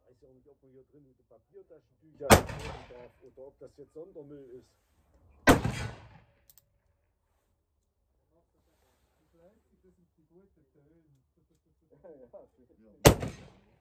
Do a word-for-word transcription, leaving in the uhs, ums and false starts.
weiß ja nicht, ob man hier drin wieder Papiertaschentücher haben darf oder ob das jetzt Sondermüll ist. Das sind die guten Töne. Ja, ja,